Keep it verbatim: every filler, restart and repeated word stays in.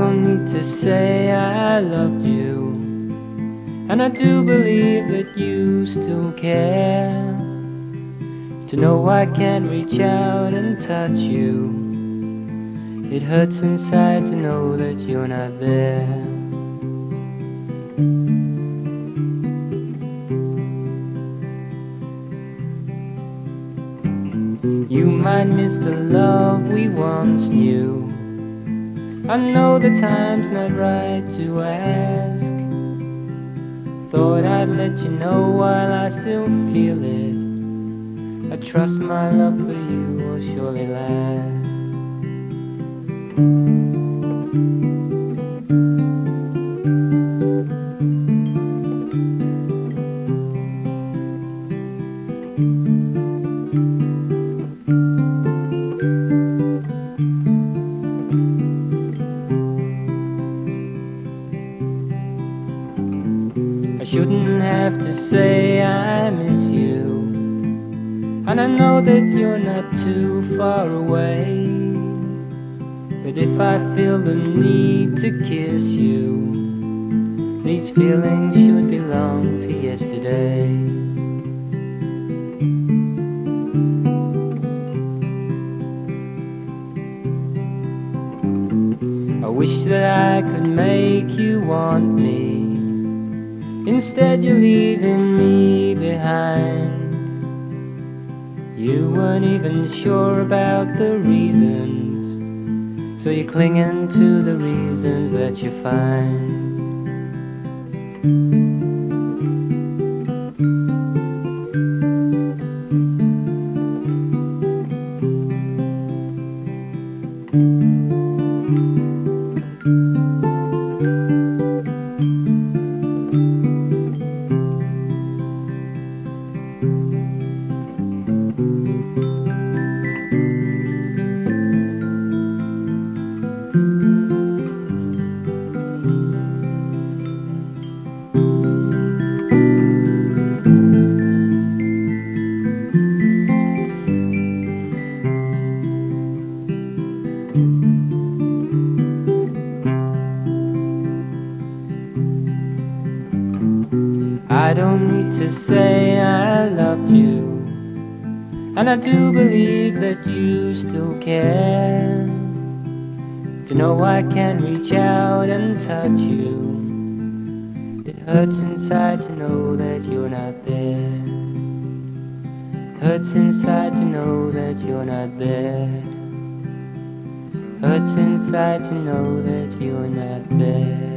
don't need to say I loved you, and I do believe that you still care. To know I can't reach out and touch you, it hurts inside to know that you're not there. You might miss the love we once knew. I know the time's not right to ask. Thought I'd let you know while I still feel it. I trust my love for you will surely last. I shouldn't have to say I miss you, and I know that you're not too far away. But if I feel the need to kiss you, these feelings should belong to yesterday. I wish that I could make you want me. Instead you're leaving me behind. You weren't even sure about the reasons, so you're clinging to the reasons that you find. I don't need to say I loved you, and I do believe that you still care. To know I can reach out and touch you, it hurts inside to know that you're not there. Hurts inside to know that you're not there. Hurts inside to know that you're not there.